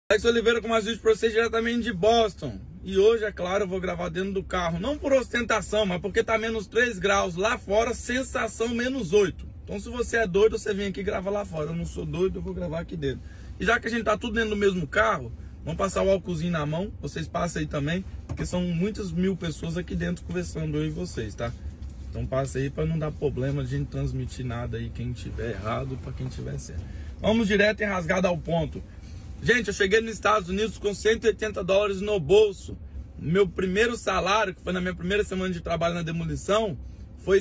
Alex Oliveira com mais vídeo para vocês diretamente de Boston. E hoje, é claro, eu vou gravar dentro do carro. Não por ostentação, mas porque tá menos 3 graus. Lá fora, sensação menos 8. Então se você é doido, você vem aqui e grava lá fora. Eu não sou doido, eu vou gravar aqui dentro. E já que a gente tá tudo dentro do mesmo carro, vamos passar o álcoolzinho na mão. Vocês passam aí também, porque são muitas mil pessoas aqui dentro conversando, eu e vocês, tá? Então passa aí para não dar problema de gente transmitir nada aí, quem tiver errado para quem tiver certo. Vamos direto e rasgado ao ponto. Gente, eu cheguei nos Estados Unidos com 180 dólares no bolso. Meu primeiro salário, que foi na minha primeira semana de trabalho na demolição, foi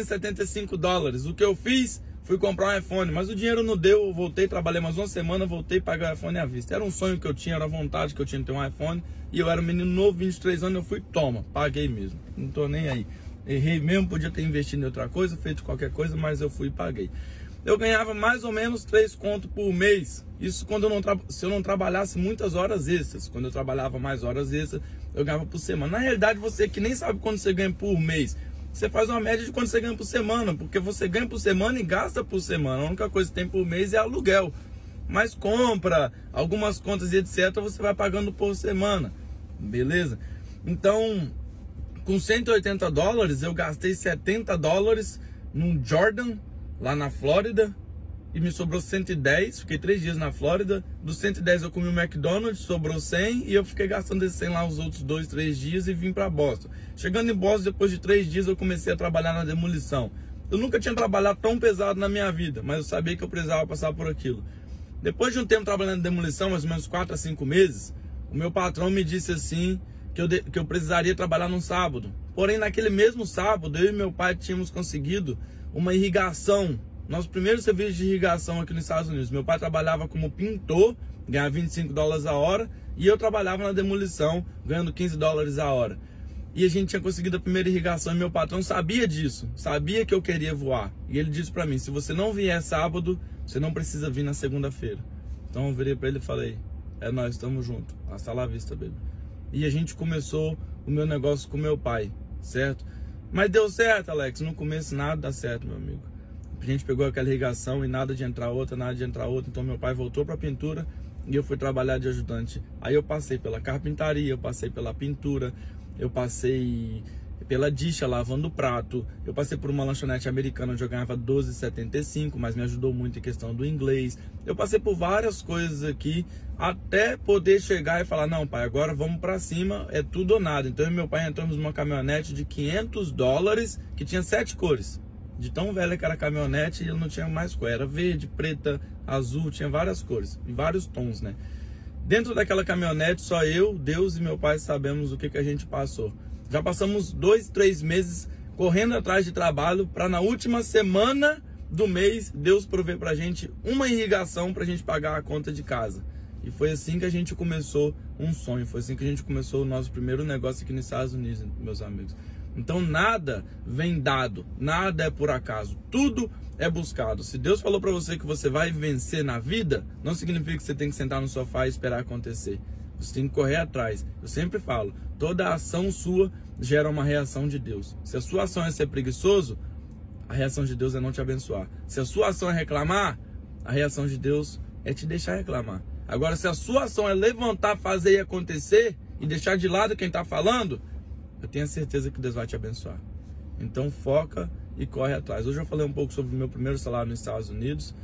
775 dólares. O que eu fiz? Fui comprar um iPhone, mas o dinheiro não deu. Eu voltei, trabalhei mais uma semana, voltei e paguei o iPhone à vista. Era um sonho que eu tinha, era a vontade que eu tinha de ter um iPhone. E eu era um menino novo, 23 anos, eu fui, toma, paguei mesmo. Não tô nem aí. Errei mesmo, podia ter investido em outra coisa, feito qualquer coisa, mas eu fui e paguei. Eu ganhava mais ou menos 3 contos por mês. Isso quando se eu não trabalhasse muitas horas extras. Quando eu trabalhava mais horas extras, eu ganhava por semana. Na realidade, você que nem sabe quando você ganha por mês, você faz uma média de quando você ganha por semana, porque você ganha por semana e gasta por semana. A única coisa que tem por mês é aluguel. Mas compra, algumas contas e etc, você vai pagando por semana. Beleza? Então, com 180 dólares, eu gastei 70 dólares num Jordan, lá na Flórida, e me sobrou 110, fiquei 3 dias na Flórida. Dos 110 eu comi o McDonald's, sobrou 100, e eu fiquei gastando esses 100 lá os outros 2, 3 dias e vim para Boston. Chegando em Boston, depois de 3 dias, eu comecei a trabalhar na demolição. Eu nunca tinha trabalhado tão pesado na minha vida, mas eu sabia que eu precisava passar por aquilo. Depois de um tempo trabalhando na demolição, mais ou menos 4 a 5 meses, o meu patrão me disse assim, que eu precisaria trabalhar num sábado. Porém, naquele mesmo sábado, eu e meu pai tínhamos conseguido uma irrigação, nosso primeiro serviço de irrigação aqui nos Estados Unidos. Meu pai trabalhava como pintor, ganhava 25 dólares a hora, e eu trabalhava na demolição, ganhando 15 dólares a hora. E a gente tinha conseguido a primeira irrigação, e meu patrão sabia disso, sabia que eu queria voar. E ele disse pra mim, se você não vier sábado, você não precisa vir na segunda-feira. Então eu virei pra ele e falei, é nóis, estamos juntos, hasta lá vista, baby. E a gente começou o meu negócio com meu pai, certo? Mas deu certo, Alex. No começo nada dá certo, meu amigo. A gente pegou aquela irrigação e nada de entrar outra, nada de entrar outra. Então meu pai voltou para a pintura e eu fui trabalhar de ajudante. Aí eu passei pela carpintaria, eu passei pela pintura, eu passei pela dixa, lavando prato. Eu passei por uma lanchonete americana onde eu ganhava $12,75, mas me ajudou muito em questão do inglês. Eu passei por várias coisas aqui até poder chegar e falar, não, pai, agora vamos pra cima, é tudo ou nada. Então eu e meu pai entramos numa caminhonete de 500 dólares que tinha 7 cores. De tão velha que era a caminhonete, ele não tinha mais cor. Era verde, preta, azul, tinha várias cores e vários tons, né? Dentro daquela caminhonete, só eu, Deus e meu pai sabemos o que a gente passou. Já passamos 2, 3 meses correndo atrás de trabalho para na última semana do mês Deus prover pra gente uma irrigação pra gente pagar a conta de casa. E foi assim que a gente começou um sonho, foi assim que a gente começou o nosso primeiro negócio aqui nos Estados Unidos, meus amigos. Então nada vem dado, nada é por acaso, tudo é buscado. Se Deus falou pra você que você vai vencer na vida, não significa que você tem que sentar no sofá e esperar acontecer. Você tem que correr atrás. Eu sempre falo, toda ação sua gera uma reação de Deus. Se a sua ação é ser preguiçoso, a reação de Deus é não te abençoar. Se a sua ação é reclamar, a reação de Deus é te deixar reclamar. Agora, se a sua ação é levantar, fazer e acontecer, e deixar de lado quem está falando, eu tenho a certeza que Deus vai te abençoar. Então foca e corre atrás. Hoje eu falei um pouco sobre o meu primeiro salário nos Estados Unidos.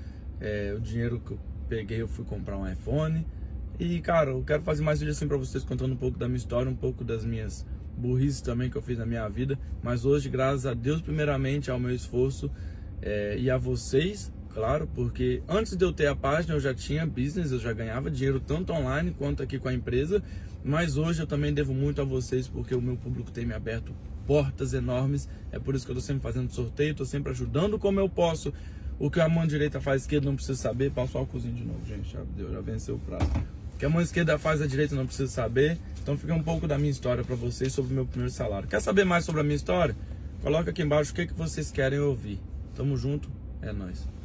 O dinheiro que eu peguei, eu fui comprar um iPhone. E, cara, eu quero fazer mais vídeos assim pra vocês, contando um pouco da minha história, um pouco das minhas burrices também que eu fiz na minha vida. Mas hoje, graças a Deus, primeiramente, ao meu esforço e a vocês, claro, porque antes de eu ter a página, eu já tinha business, eu já ganhava dinheiro tanto online quanto aqui com a empresa. Mas hoje eu também devo muito a vocês, porque o meu público tem me aberto portas enormes. É por isso que eu tô sempre fazendo sorteio, tô sempre ajudando como eu posso. O que a mão direita faz, a esquerda não precisa saber. Passa o álcoolzinho de novo, gente, já venceu o prazo. O que a mão esquerda faz, a direita não precisa saber. Então fica um pouco da minha história para vocês sobre o meu primeiro salário. Quer saber mais sobre a minha história? Coloca aqui embaixo o que vocês querem ouvir. Tamo junto, é nóis.